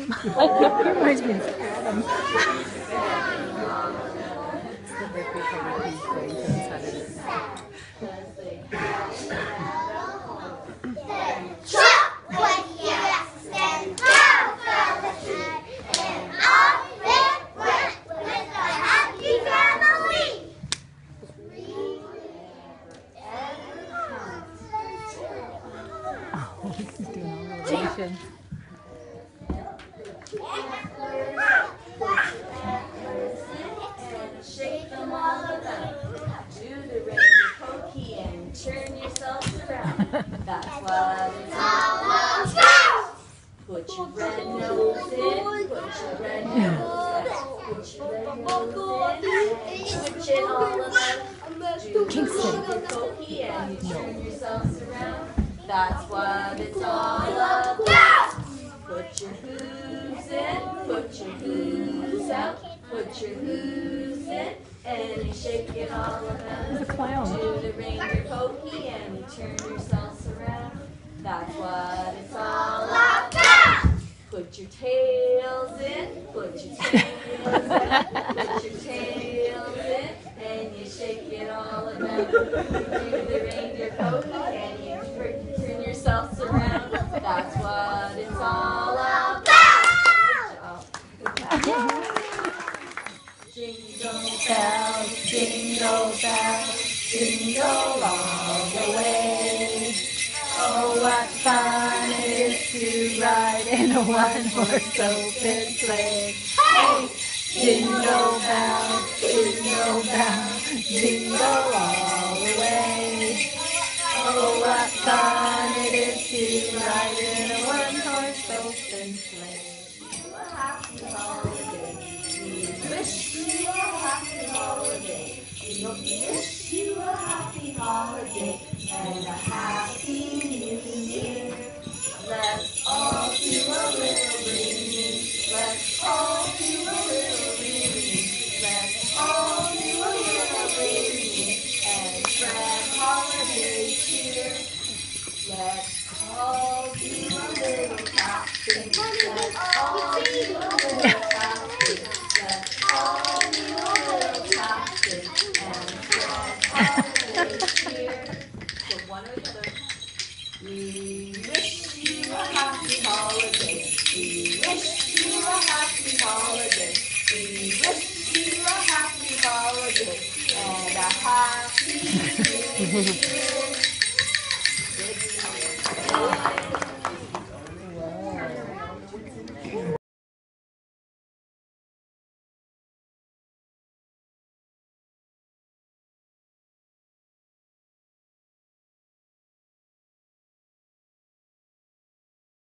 He reminds me of Adam. It's the birthday party he's going to on Saturday. Oh, he's doing all the relations. Shake them all around. Do the ranger pokey and turn yourself around. That's what it's all about. Put your red nose in. Put your red nose out. Put your red nose in. Switch it all around. Do the ranger pokey and turn yourselves around. That's what it's all about. Put your hooves in. Put your hooves out. Put your hooves in, and you shake it all around. He's a clown. Do the ranger pokey, and you turn yourselves around. That's what it's all about. Put your tails in, put your tails in, put your tails in, and you shake it all around. You do the ranger pokey, and you turn yourselves around. That's what it's all about. Jingle bells, jingle all the way. Oh, what fun it is to ride in a one-horse open sleigh. Hey! Jingle bells, jingle all the way. Oh, what fun it is to ride in a one-horse open sleigh. A happy holiday. We wish you a happy holiday. We wish you a happy holiday and a happy new year. Let's all do a little ringing. Let's all do a little ringing. Let's all do a little ringing and spread holiday cheer. Let's all do a little clapping. Let's all do a little clapping. Let's all do a little clapping and spread holiday cheer. So one or the other. We wish you a happy holiday. We wish you a happy holiday. We wish you a happy holiday and a happy new year.